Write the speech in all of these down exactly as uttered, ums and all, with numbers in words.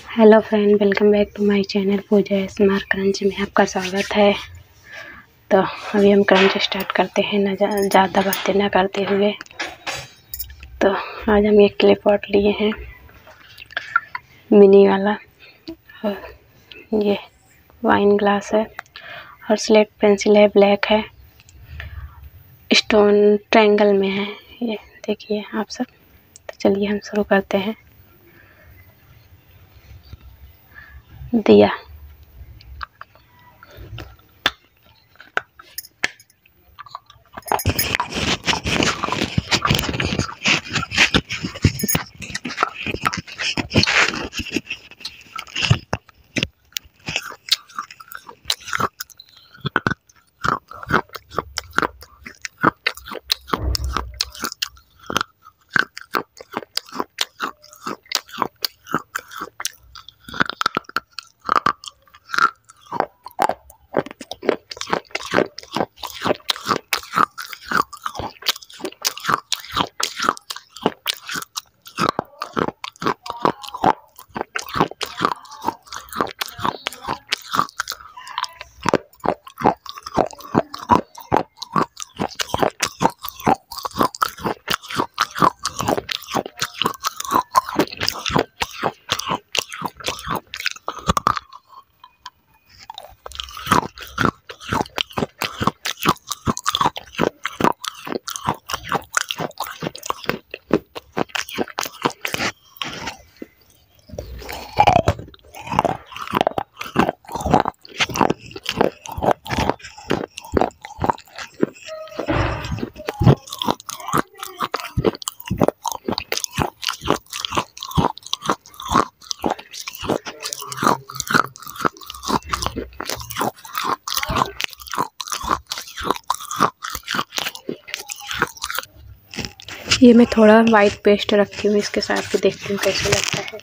Hello friend, welcome back to my channel Pooja smart crunch में आपका स्वागत है। तो अभी हम क्रंच स्टार्ट करते हैं, ना ज़्यादा बातें ना करते हुए। तो आज हम एक क्ले पॉट लिए हैं मिनी वाला, और ये वाइन ग्लास है और स्लेट पेंसिल है, ब्लैक है, स्टोन ट्रायंगल में है। ये देखिए आप सब। तो चलिए हम शुरू करते हैं। दिया ये मैं थोड़ा वाइट पेस्ट रखी हूँ, इसके साथ भी देखती हूँ कैसे लगता है।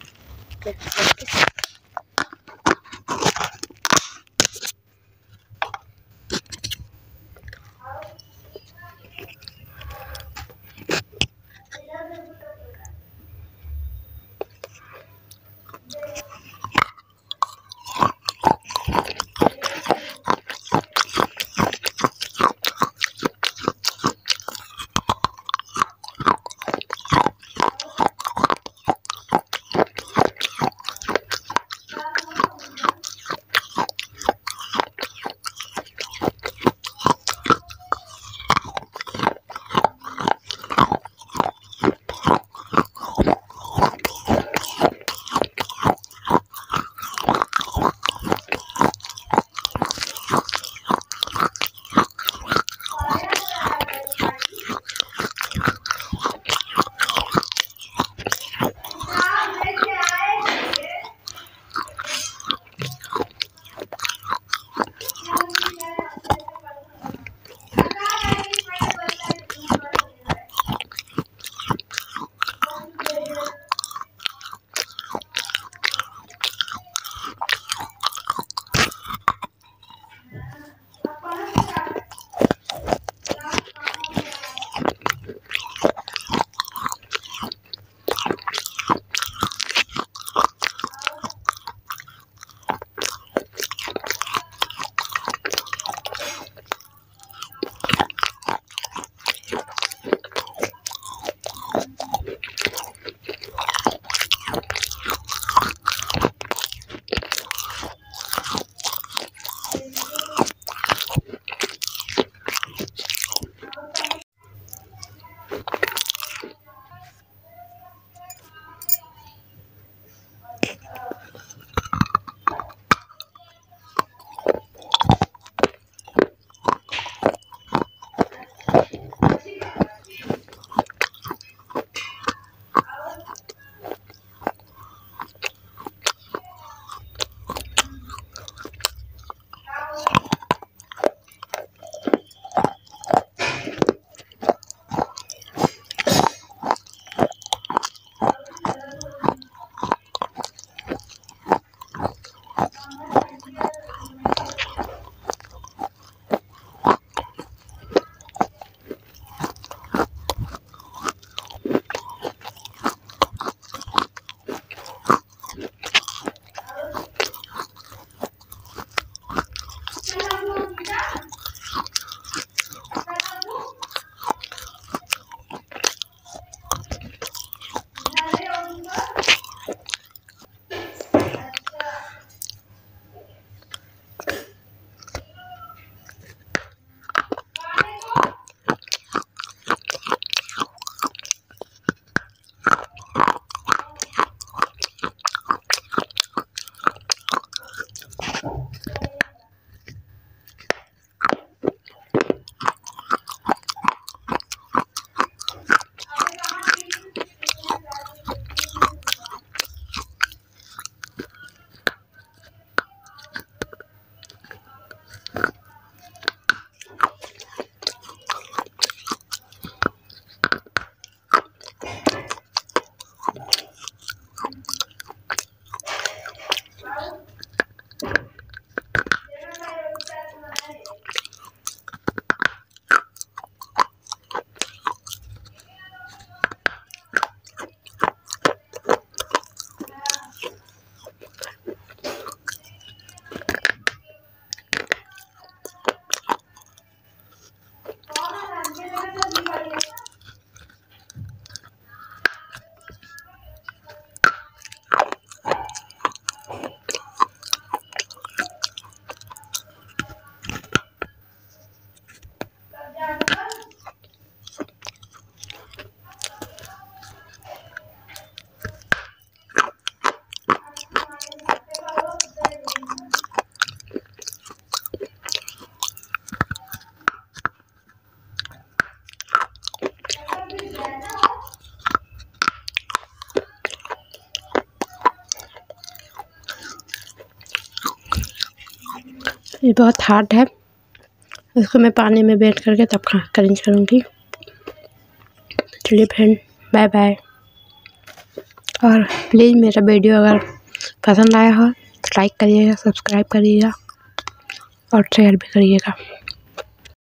ये बहुत हार्ड है, इसको मैं पानी में बैठ करके तब खा क्रंच करूँगी। चलिए फ्रेंड, बाय बाय। और प्लीज़ मेरा वीडियो अगर पसंद आया हो तो लाइक करिएगा, सब्सक्राइब करिएगा और शेयर भी करिएगा।